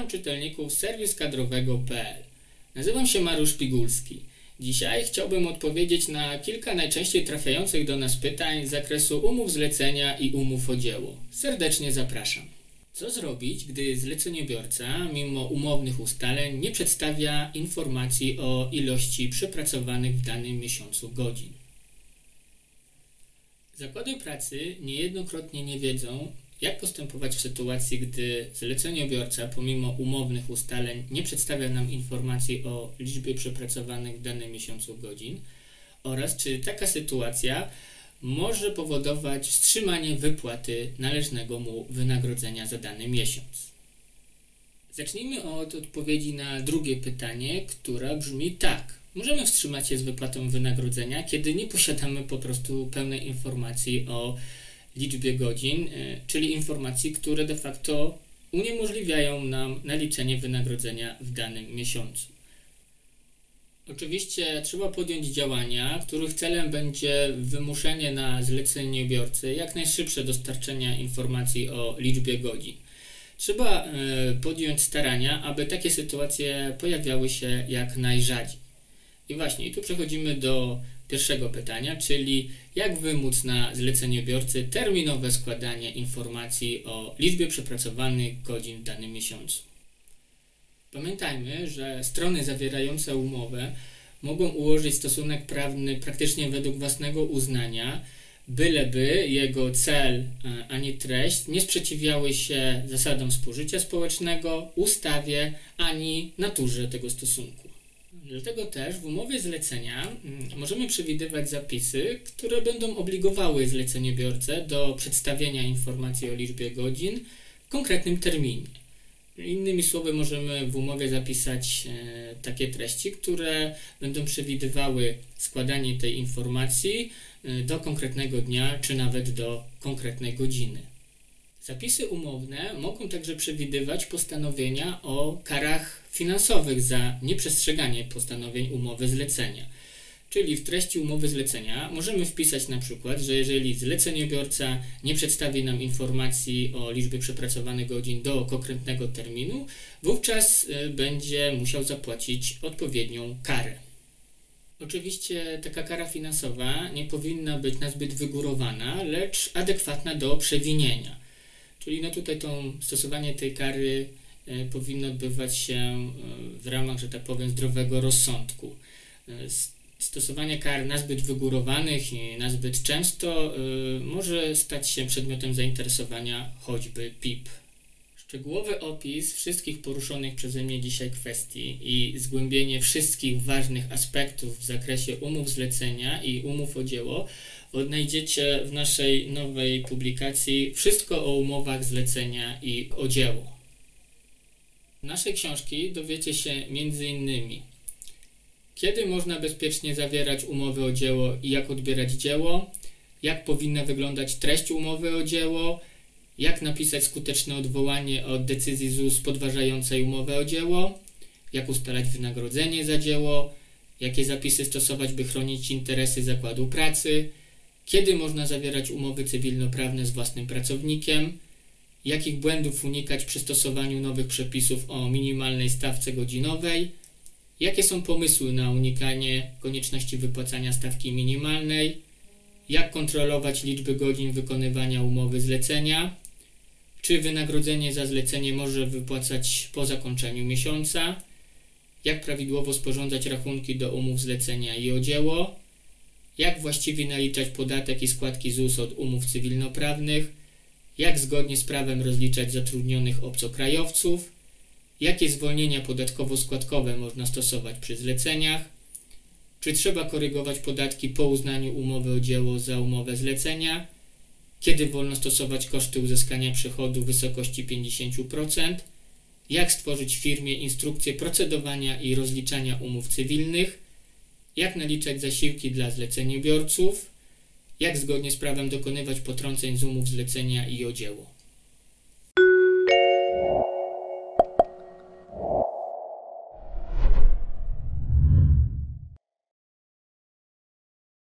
Witam czytelników serwiskadrowego.pl. Nazywam się Mariusz Pigulski. Dzisiaj chciałbym odpowiedzieć na kilka najczęściej trafiających do nas pytań z zakresu umów zlecenia i umów o dzieło. Serdecznie zapraszam. Co zrobić, gdy zleceniobiorca, mimo umownych ustaleń, nie przedstawia informacji o ilości przepracowanych w danym miesiącu godzin? Zakłady pracy niejednokrotnie nie wiedzą, jak postępować w sytuacji, gdy zleceniobiorca, pomimo umownych ustaleń, nie przedstawia nam informacji o liczbie przepracowanych w danym miesiącu godzin oraz czy taka sytuacja może powodować wstrzymanie wypłaty należnego mu wynagrodzenia za dany miesiąc. Zacznijmy od odpowiedzi na drugie pytanie, która brzmi tak. Możemy wstrzymać się z wypłatą wynagrodzenia, kiedy nie posiadamy po prostu pełnej informacji o liczbie godzin, czyli informacji, które de facto uniemożliwiają nam naliczenie wynagrodzenia w danym miesiącu. Oczywiście trzeba podjąć działania, których celem będzie wymuszenie na zleceniobiorcy jak najszybsze dostarczenia informacji o liczbie godzin. Trzeba podjąć starania, aby takie sytuacje pojawiały się jak najrzadziej. I właśnie, tu przechodzimy do pierwszego pytania, czyli jak wymóc na zleceniobiorcy terminowe składanie informacji o liczbie przepracowanych godzin w danym miesiącu. Pamiętajmy, że strony zawierające umowę mogą ułożyć stosunek prawny praktycznie według własnego uznania, byleby jego cel ani treść nie sprzeciwiały się zasadom współżycia społecznego, ustawie ani naturze tego stosunku. Dlatego też w umowie zlecenia możemy przewidywać zapisy, które będą obligowały zleceniobiorcę do przedstawienia informacji o liczbie godzin w konkretnym terminie. Innymi słowy, możemy w umowie zapisać takie treści, które będą przewidywały składanie tej informacji do konkretnego dnia, czy nawet do konkretnej godziny. Zapisy umowne mogą także przewidywać postanowienia o karach finansowych za nieprzestrzeganie postanowień umowy zlecenia. Czyli w treści umowy zlecenia możemy wpisać na przykład, że jeżeli zleceniobiorca nie przedstawi nam informacji o liczbie przepracowanych godzin do konkretnego terminu, wówczas będzie musiał zapłacić odpowiednią karę. Oczywiście taka kara finansowa nie powinna być nazbyt wygórowana, lecz adekwatna do przewinienia. Czyli tutaj stosowanie tej kary powinno odbywać się w ramach, że tak powiem, zdrowego rozsądku. Stosowanie kar nazbyt wygórowanych i nazbyt często może stać się przedmiotem zainteresowania choćby PIP. Szczegółowy opis wszystkich poruszonych przeze mnie dzisiaj kwestii i zgłębienie wszystkich ważnych aspektów w zakresie umów zlecenia i umów o dzieło odnajdziecie w naszej nowej publikacji Wszystko o umowach zlecenia i o dzieło. W naszej książki dowiecie się m.in. kiedy można bezpiecznie zawierać umowy o dzieło i jak odbierać dzieło, jak powinna wyglądać treść umowy o dzieło, jak napisać skuteczne odwołanie od decyzji ZUS podważającej umowę o dzieło, jak ustalać wynagrodzenie za dzieło, jakie zapisy stosować, by chronić interesy zakładu pracy, kiedy można zawierać umowy cywilnoprawne z własnym pracownikiem, jakich błędów unikać przy stosowaniu nowych przepisów o minimalnej stawce godzinowej, jakie są pomysły na unikanie konieczności wypłacania stawki minimalnej, jak kontrolować liczbę godzin wykonywania umowy zlecenia, czy wynagrodzenie za zlecenie może wypłacać po zakończeniu miesiąca, jak prawidłowo sporządzać rachunki do umów zlecenia i o dzieło, jak właściwie naliczać podatek i składki ZUS od umów cywilnoprawnych, jak zgodnie z prawem rozliczać zatrudnionych obcokrajowców, jakie zwolnienia podatkowo-składkowe można stosować przy zleceniach, czy trzeba korygować podatki po uznaniu umowy o dzieło za umowę zlecenia, kiedy wolno stosować koszty uzyskania przychodu w wysokości 50%, jak stworzyć w firmie instrukcję procedowania i rozliczania umów cywilnych, jak naliczać zasiłki dla zleceniobiorców, jak zgodnie z prawem dokonywać potrąceń z umów zlecenia i o dzieło.